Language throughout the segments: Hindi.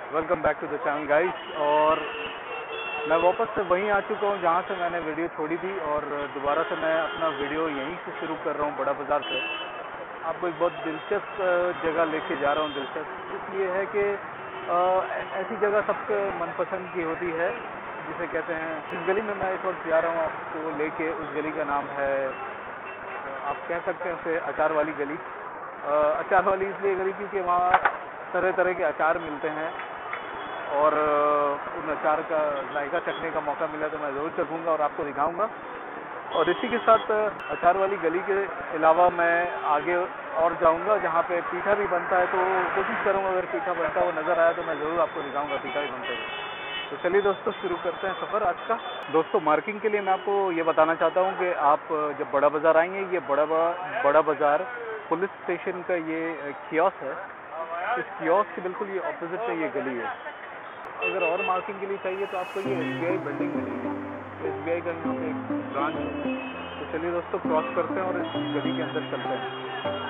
Welcome back to the channel guys. और मैं वापस से वहीं आ चुका हूँ जहाँ से मैंने वीडियो छोड़ी थी और दोबारा से मैं अपना वीडियो यहीं से शुरू कर रहा हूँ, बड़ा बाज़ार से। आपको एक बहुत दिलचस्प जगह लेके जा रहा हूँ। दिलचस्प इसलिए है कि ऐसी जगह सबके मनपसंद की होती है जिसे कहते हैं। इस गली में मैं इस वक्त जा रहा हूँ आपको लेके। उस गली का नाम है, आप कह सकते हैं उसे अचार वाली गली। अचार वाली इसलिए गली क्योंकि वहाँ तरह तरह के अचार मिलते हैं और उन अचार का जायका चखने का मौका मिला तो मैं ज़रूर चखूँगा और आपको दिखाऊंगा। और इसी के साथ अचार वाली गली के अलावा मैं आगे और जाऊंगा जहाँ पे पीठा भी बनता है, तो कोशिश करूँगा अगर पीठा बनता हुआ नज़र आया तो मैं ज़रूर आपको दिखाऊंगा पीठा भी बनते हुए। तो चलिए दोस्तों, शुरू करते हैं सफ़र आज का। दोस्तों, मार्किंग के लिए मैं आपको ये बताना चाहता हूँ कि आप जब बड़ा बाज़ार आएंगे, ये बड़ा बाज़ार पुलिस स्टेशन का ये कियोस्क है। इस कियोस्क के बिल्कुल ये ऑपोजिट में ये गली है। अगर और मार्किंग के लिए चाहिए तो आपको ये SBI बिल्डिंग मिलेगी। SBI का यहाँ पे एक ब्रांच है। तो चलिए दोस्तों, क्रॉस करते हैं और इस गली के अंदर चलते हैं।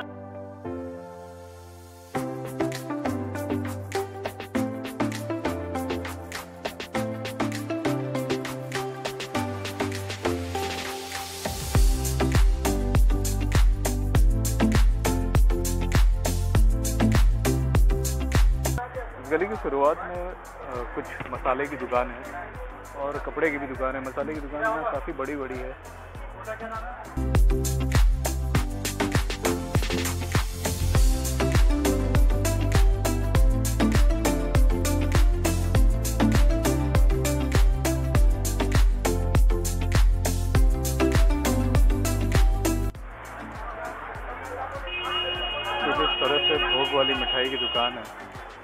गली की शुरुआत में कुछ मसाले की दुकान है और कपड़े की भी दुकान है। मसाले की दुकान में काफ़ी बड़ी बड़ी है। कुछ इस तरह से भोग वाली मिठाई की दुकान है।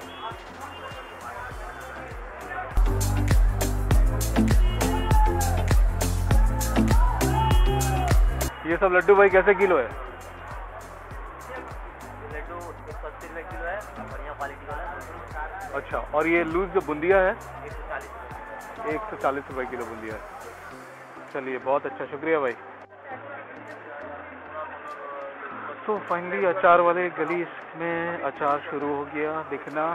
ये सब लड्डू भाई कैसे किलो है? लड्डू 180 रुपये किलो है, बढ़िया क्वालिटी वाला है। अच्छा, और ये लूज जो बुंदिया है 140 140 रुपये किलो बुंदिया है। चलिए, बहुत अच्छा, शुक्रिया भाई। तो फाइनली अचार वाले गली में अचार शुरू हो गया दिखना।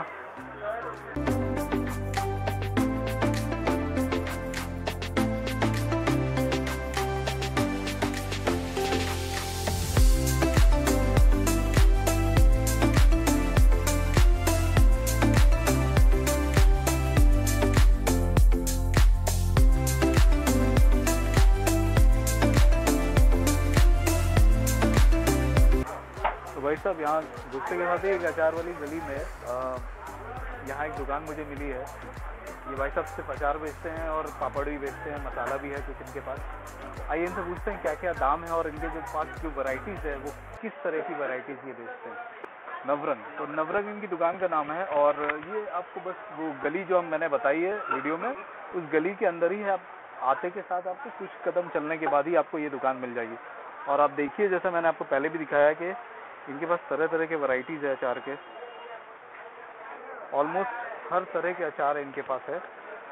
भाई साहब, यहाँ दूसरे के साथ ही एक अचार वाली गली में यहाँ एक दुकान मुझे मिली है। ये भाई साहब सिर्फ अचार बेचते हैं और पापड़ भी बेचते हैं, मसाला भी है कुछ इनके पास। आइए इनसे पूछते हैं क्या क्या दाम है और इनके जो पास जो वैरायटीज़ है वो किस तरह की वैरायटीज़ ये बेचते हैं। नवरंग, तो नवरंग इनकी दुकान का नाम है। और ये आपको बस वो गली जो मैंने बताई है वीडियो में, उस गली के अंदर ही है। आप आते के साथ आपको कुछ कदम चलने के बाद ही आपको ये दुकान मिल जाएगी। और आप देखिए, जैसा मैंने आपको पहले भी दिखाया कि इनके पास तरह तरह के वैरायटीज़ है अचार के। ऑलमोस्ट हर तरह के अचार इनके पास है।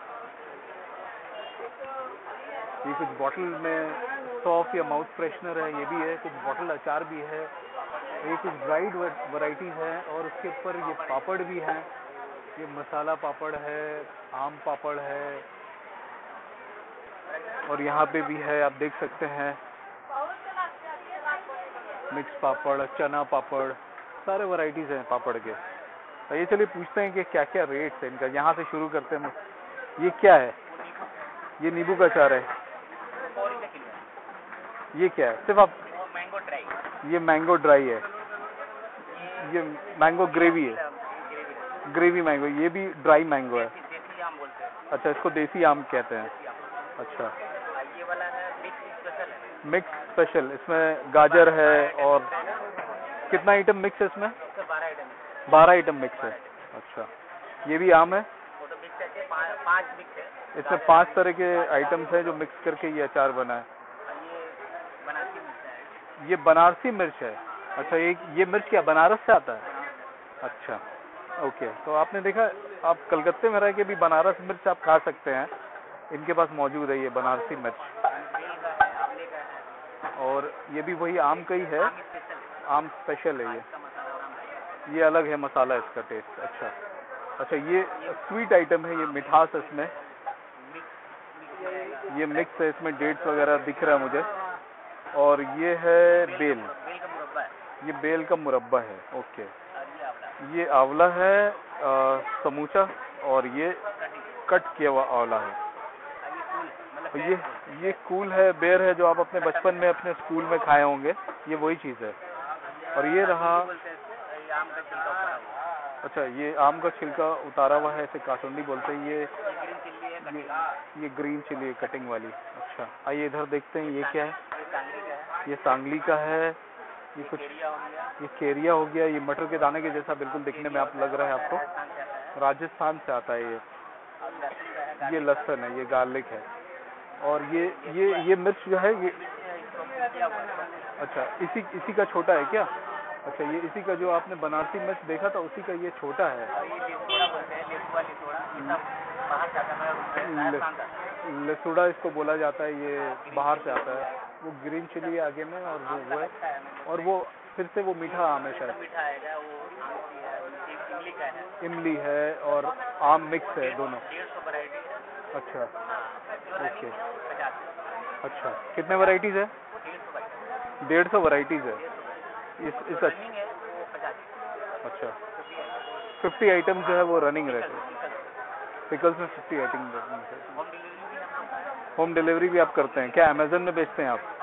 ये कुछ बॉटल में सॉफ्ट या माउथ फ्रेशनर है, ये भी है। कुछ बॉटल अचार भी है। ये कुछ ड्राइड वैरायटीज़ है और उसके ऊपर ये पापड़ भी हैं। ये मसाला पापड़ है, आम पापड़ है और यहाँ पे भी है, आप देख सकते हैं, मिक्स पापड़, चना पापड़, सारे वैरायटीज़ हैं पापड़ के। ये चलिए पूछते हैं कि क्या क्या रेट्स है इनका। यहाँ से शुरू करते हैं। ये क्या है? ये नींबू का अचार है। ये क्या है? सिर्फ आप मैंगो ड्राई। ये मैंगो ड्राई है। ये मैंगो ग्रेवी है। ग्रेवी मैंगो, ये भी ड्राई मैंगो है। देसी आम बोलते हैं। अच्छा, इसको देसी आम कहते हैं। अच्छा, ये वाला है मिक्स स्पेशल है। मिक्स स्पेशल, इसमें गाजर है और कितना आइटम मिक्स है इसमें? 12 आइटम है। 12 आइटम मिक्स है। अच्छा, ये भी आम है। वो तो मिक्स है, 5 मिक्स है। इसमें 5 तरह के आइटम्स हैं जो मिक्स करके ये अचार बना है। ये बनारसी मिर्च है। ये बनारसी मिर्च है। अच्छा, ये मिर्च क्या बनारस से आता है? अच्छा, ओके। तो आपने देखा, आप कलकत्ते में रह के भी बनारस मिर्च आप खा सकते हैं। इनके पास मौजूद है ये बनारसी मिर्च। और ये भी वही आम का ही है। आम स्पेशल है ये अलग है मसाला, इसका टेस्ट। अच्छा, अच्छा, ये स्वीट आइटम है, ये मिठास है इसमें, ये मिक्स है, इसमें डेट्स वगैरह दिख रहा है मुझे। और ये है बेल, बेल का मुरब्बा है। ये बेल का मुरब्बा है। ओके, और ये आंवला है समूचा, और ये कट किया हुआ आंवला है। ये कूल है, बेर है, जो आप अपने बचपन में अपने स्कूल में खाए होंगे, ये वही चीज़ है। और ये रहा, अच्छा, ये आम का छिलका उतारा हुआ है, इसे कासुंडी बोलते हैं। ये ग्रीन चिल्ली है, कटिंग वाली। अच्छा, आइए इधर देखते हैं, ये क्या है? ये सांगली का है। ये कुछ, ये केरिया हो गया। ये मटर के दाने के जैसा बिल्कुल दिखने में आप लग रहा है आपको, राजस्थान से आता है ये लहसुन है, ये गार्लिक है। और ये मिर्च जो है ये, अच्छा, इसी का छोटा है क्या? अच्छा, ये इसी का जो आपने बनारसी मिर्च देखा था, उसी का ये छोटा है। लसूड़ा इसको बोला जाता है, ये बाहर से आता है। वो ग्रीन चिली आगे में, और वो है, और वो फिर से वो मीठा आम है शायद, इमली है और आम मिक्स है दोनों। अच्छा, ओके, अच्छा, कितने वैरायटीज है? 150 वैरायटीज है इस अच्छा, 50 आइटम जो है वो रनिंग रहते हैं। पिकल्स में 50 आइटम रनिंग है। होम डिलीवरी भी आप करते हैं क्या? अमेजन में बेचते हैं आप?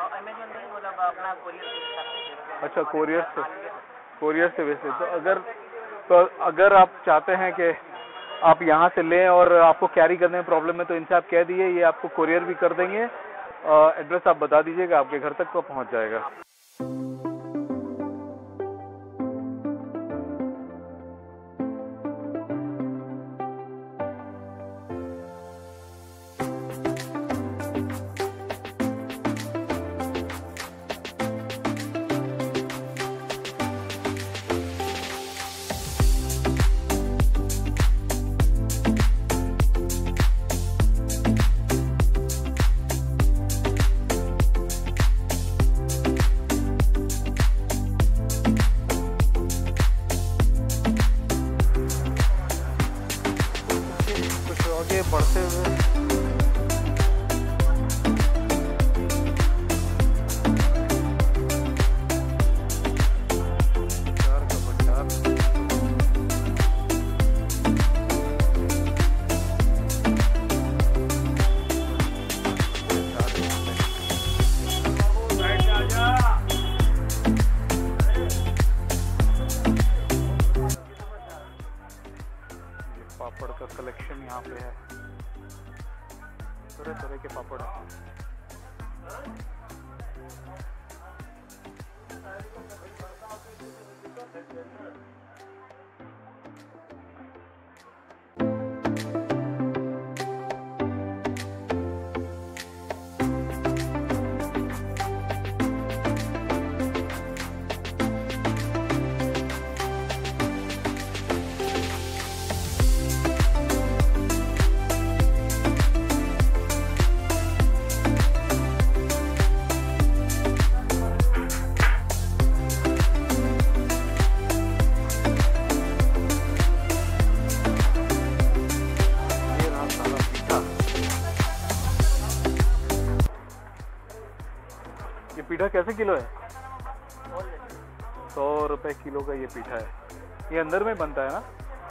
अच्छा, कोरियर से बेचते हैं। तो अगर आप चाहते हैं कि आप यहाँ से लें और आपको कैरी करने में प्रॉब्लम है, तो इनसे आप कह दीजिए, ये आपको कोरियर भी कर देंगे। एड्रेस आप बता दीजिएगा, आपके घर तक वो पहुँच जाएगा। आगे बढ़ते हुए पापड़ का कलेक्शन यहाँ पे है, तरह तरह के पापड़ हैं। ये पीठा कैसे किलो है? 100 रुपए किलो का ये पीठा है। ये अंदर में बनता है ना?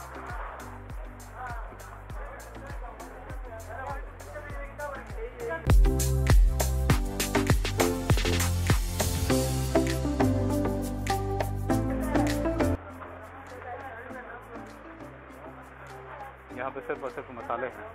यहाँ पे सिर्फ और सिर्फ मसाले हैं।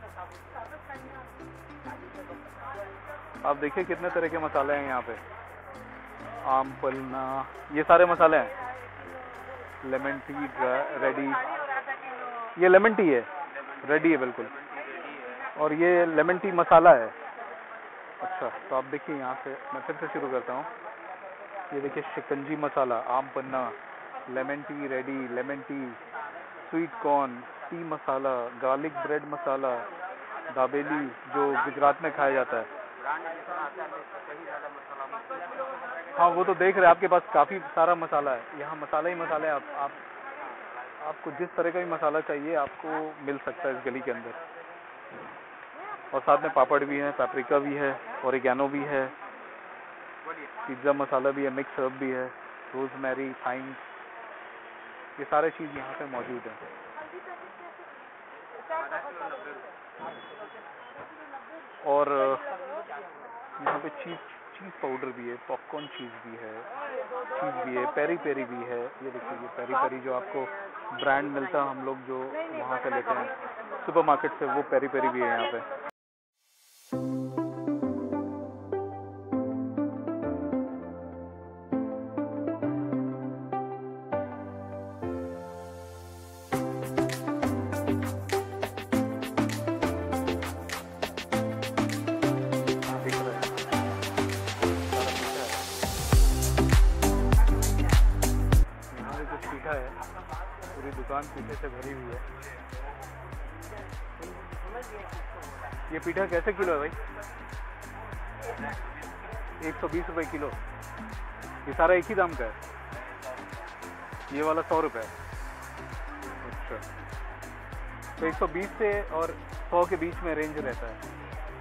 आप देखिए कितने तरह के मसाले हैं यहाँ पे। आम पन्ना, ये सारे मसाले हैं। लेमन टी रेडी, ये लेमन टी है, रेडी है बिल्कुल। और ये लेमन टी मसाला है। अच्छा, तो आप देखिए यहाँ से मैं फिर से शुरू करता हूँ। ये देखिए शिकंजी मसाला, आम पन्ना, lemon tea ready, lemon tea, sweet corn, tea मसाला, गार्लिक ब्रेड मसाला, दाबेली जो गुजरात में खाया जाता है। हाँ, वो तो देख रहे हैं, आपके पास काफ़ी सारा मसाला है। यहाँ मसाला ही मसाला है। आप आपको जिस तरह का भी मसाला चाहिए आपको मिल सकता है इस गली के अंदर। और साथ में पापड़ भी है, पेपरिका भी है, ओरिगैनो भी है, पिज्ज़ा मसाला भी है, मिक्स हर्ब भी है, रोजमेरी, थाइम, ये सारे चीज़ यहाँ पे मौजूद है। और यहाँ पे चीज़ पाउडर भी है, पॉपकॉर्न चीज़ भी है, पेरी पेरी भी है। ये देखिए ये पेरी पेरी जो आपको ब्रांड मिलता है, हम लोग जो वहाँ से लेते हैं सुपरमार्केट से, वो पेरी पेरी भी है यहाँ पे। है पूरी दुकान पीठे से भरी हुई है। ये पीठा कैसे किलो है भाई? 120 रुपए किलो। ये सारा एक ही दाम का है? ये वाला 100 रुपए। अच्छा, तो 120 से और 100 के बीच में रेंज रहता है।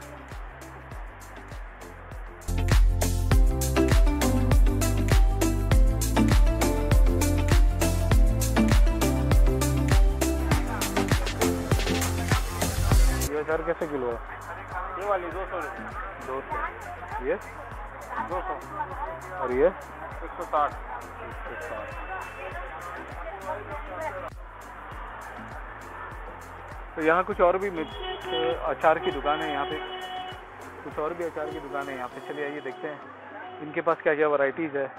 अचार कैसे किलो है? ये वाली 200 रुपये। 200। ये 200 और ये 160। तो यहाँ कुछ और भी अचार की दुकान है यहाँ पे, कुछ और भी अचार की दुकान है यहाँ पे। चलिए आइए देखते हैं इनके पास क्या क्या वैरायटीज है।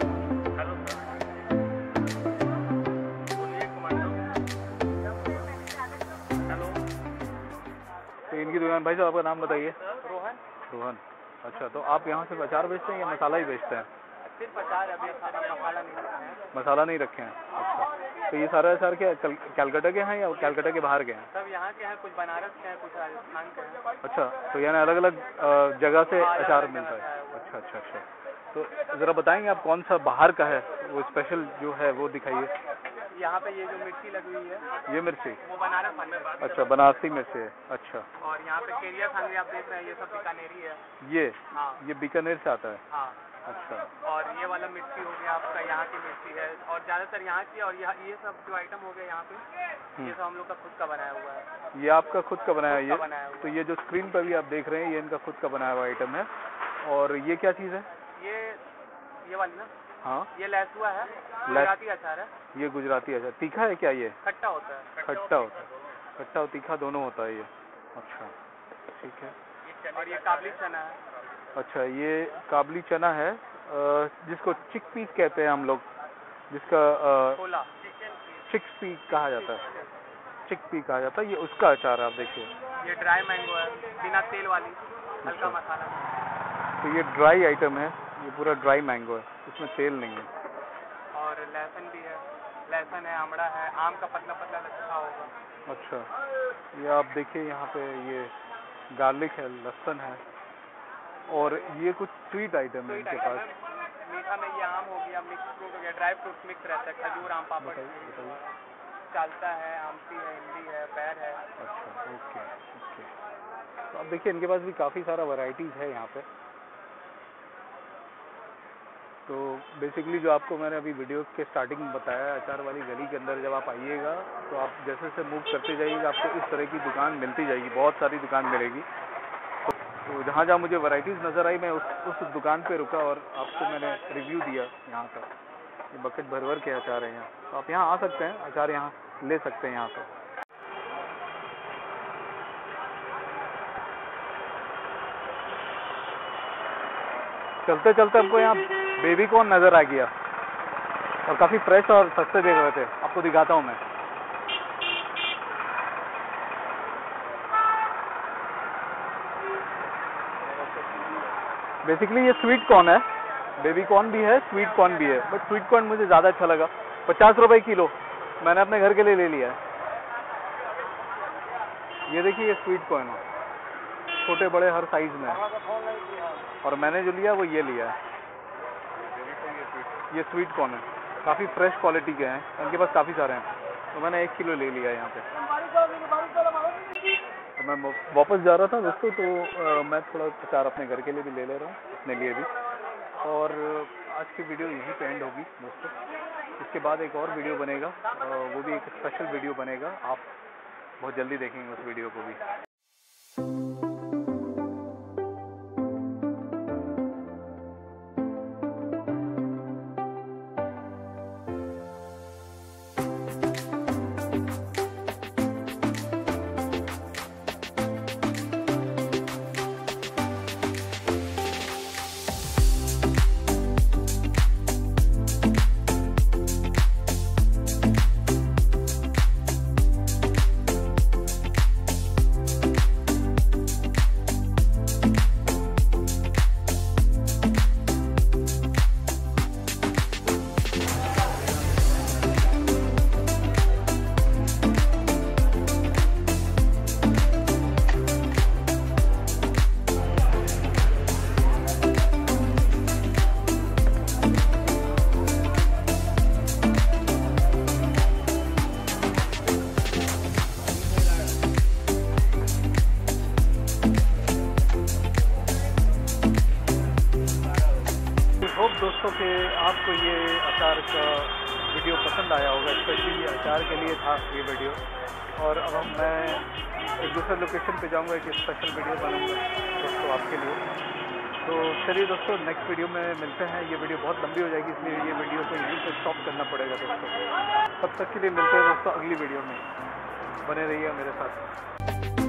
इनकी दुकान, भाई साहब आपका नाम बताइए? रोहन। रोहन। अच्छा, तो आप यहाँ सिर्फ अचार बेचते हैं या मसाला ही बेचते हैं? सिर्फ अचार, अभी मसाला नहीं रखे हैं। मसाला नहीं रखे हैं। अच्छा, तो ये सारे अचार क्या कैलकाटा के हैं या कैलकाटा के बाहर के हैं? सब यहाँ के हैं, कुछ बनारस के हैं, कुछ राजस्थान के हैं। अच्छा, तो यानी अलग अलग जगह से अचार मिलता है। अच्छा अच्छा अच्छा, तो ज़रा बताएंगे आप कौन सा बाहर का है वो स्पेशल जो है वो दिखाइए। यहाँ पे ये जो मिर्ची लगी हुई है, ये मिर्ची वो बनारस वाली है। अच्छा, बनारसी मिर्ची है। अच्छा, और यहाँ पे केरिया खांगरी आप देख रहे हैं, ये सब बीकानेरी है। ये हाँ, ये बीकानेर से आता है। हाँ। अच्छा, और ये वाला मिर्ची हो गया आपका, यहाँ की मिर्ची है, और ज़्यादातर यहाँ की। और ये सब जो आइटम हो गया यहाँ पे, ये सब हम लोग का खुद का बनाया हुआ है। ये आपका खुद का बनाया हुआ है? तो ये जो स्क्रीन पर भी आप देख रहे हैं ये इनका खुद का बनाया हुआ आइटम है। और ये क्या चीज़ है? ये वाली ना? हाँ, ये लहसुआ है, गुजराती अचार है। ये गुजराती अचार तीखा है क्या? ये खट्टा होता है। खट्टा होता है, खट्टा और तीखा दोनों होता है ये। अच्छा, ठीक है। और ये काबली चना है। अच्छा, ये काबली चना है जिसको चिकपीस कहते हैं हम लोग, जिसका चिकपी कहा जाता है, चिकपी कहा जाता है। ये उसका अचार है, आप देखिए। ये ड्राई मैंगो है, बिना तेल वाली, हल्का मसाला। तो ये ड्राई आइटम है, ये पूरा ड्राई मैंगो है, इसमें तेल नहीं है। और लहसुन भी है, लहसुन है, आमड़ा है, आम का पतला पतला लच्छा होगा। अच्छा, ये आप देखिए यहाँ पे ये गार्लिक है, लहसुन है, और ये कुछ स्वीट आइटम है इनके पास। मीठा में ये आम हो गया, मिक्स फ्रूट हो गया, ड्राई फ्रूट मिक्स रहता है, खजूर, आम, पापड़ चालता है, आमती है, इमली है, पैर है। अच्छा, ओके ओके। तो अब देखिए इनके पास भी काफ़ी सारा वैरायटीज़ है यहाँ पे। तो बेसिकली जो आपको मैंने अभी वीडियो के स्टार्टिंग में बताया, अचार वाली गली के अंदर जब आप आइएगा तो आप जैसे जैसे मूव करते जाइएगा आपको इस तरह की दुकान मिलती जाएगी, बहुत सारी दुकान मिलेगी। तो जहाँ जहाँ मुझे वैरायटीज़ नज़र आई मैं उस दुकान पे रुका और आपको मैंने रिव्यू दिया यहाँ का। ये बकेट भर भर के अचार हैं यहाँ, तो आप यहाँ आ सकते हैं, अचार यहाँ ले सकते हैं यहाँ पे। चलते चलते हमको यहाँ बेबी कॉर्न नज़र आ गया और काफ़ी फ्रेश और सस्ते देख रहे थे, आपको दिखाता हूँ मैं। बेसिकली ये स्वीट कॉर्न है, बेबी कॉर्न भी है, स्वीट कॉर्न भी है, बट स्वीट कॉर्न मुझे ज़्यादा अच्छा लगा। 50 रुपए किलो, मैंने अपने घर के लिए ले लिया है। ये देखिए ये स्वीट कॉर्न है, छोटे बड़े हर साइज में है, और मैंने जो लिया वो ये लिया है। ये स्वीट कॉर्न है, काफ़ी फ्रेश क्वालिटी के हैं, इनके पास काफ़ी सारे हैं। तो मैंने 1 किलो ले लिया यहाँ पे। तो मैं वापस जा रहा था दोस्तों, तो मैं थोड़ा अचार अपने घर के लिए भी ले ले रहा हूँ, अपने लिए भी। और आज की वीडियो यहीं पे एंड होगी दोस्तों। इसके बाद एक और वीडियो बनेगा, वो भी एक स्पेशल वीडियो बनेगा, आप बहुत जल्दी देखेंगे उस वीडियो को भी। होप दोस्तों के आपको ये अचार का वीडियो पसंद आया होगा, स्पेशली अचार के लिए था ये वीडियो। और अब मैं एक दूसरे लोकेशन पे जाऊंगा, एक स्पेशल वीडियो बनाऊंगा दोस्तों आपके लिए। तो चलिए दोस्तों, नेक्स्ट वीडियो में मिलते हैं। ये वीडियो बहुत लंबी हो जाएगी, इसलिए ये वीडियो को यहीं पे स्टॉप करना पड़ेगा दोस्तों। तब तक के लिए मिलते हैं दोस्तों अगली वीडियो में, बने रहिए मेरे साथ।